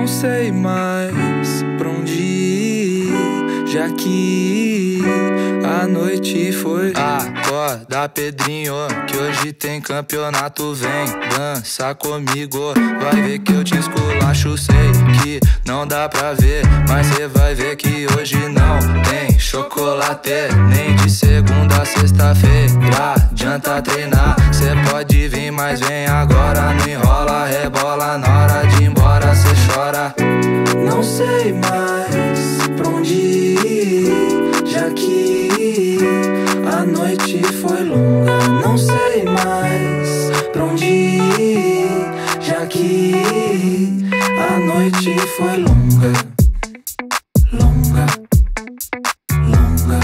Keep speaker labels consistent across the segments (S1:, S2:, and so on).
S1: Não sei mais pra onde ir, já que a noite foi. Acorda, Pedrinho, que hoje tem campeonato. Vem dançar comigo, vai ver que eu te esculacho. Sei que não dá pra ver, mas cê vai ver que hoje não tem chocolate. Nem de segunda a sexta-feira adianta treinar. Cê pode vir, mas vem agora. Não enrola, rebola, na hora de ir embora cê chora. Não sei mais pra onde ir, já que a noite foi longa. Não sei mais pra onde ir, já que a noite foi longa. Longa, longa.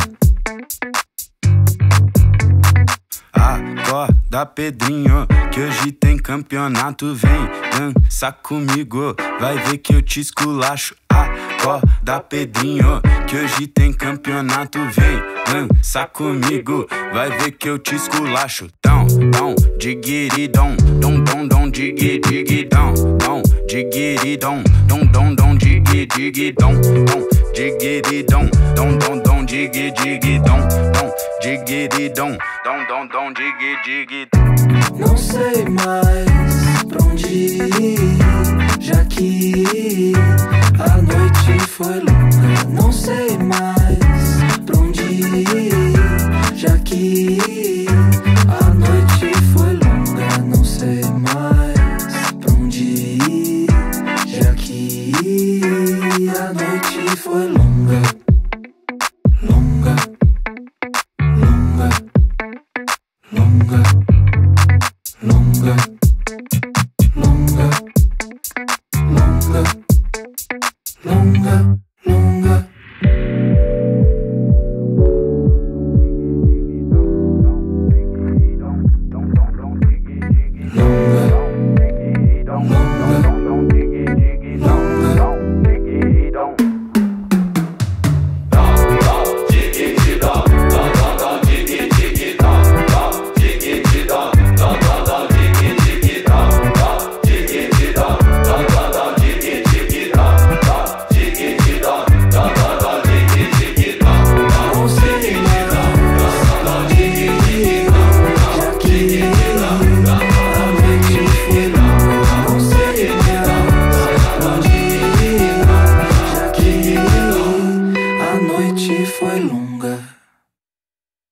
S2: Acorda, Pedrinho, que hoje tem campeonato. Vem dançar comigo, vai ver que eu te esculacho. Acorda, Pedrinho, que hoje tem campeonato. Vem dançar comigo, vai ver que eu te esculacho. Dom, dom, digiri, dom, dom, dom, dom, digi, digi, dom, dom, digiri, dom, dom, dom, dom, digi, digi, dom, dom, digiri, dom, dom, dom, dom, digi, digi, dom, dom, digiri, dom, dom, dom, dom, digi, digi.
S1: Não sei mais pra onde ir, já que a noite foi longa. Não sei mais pra onde ir, já que a noite foi longa. Não sei mais pra onde ir, já que a noite foi longa.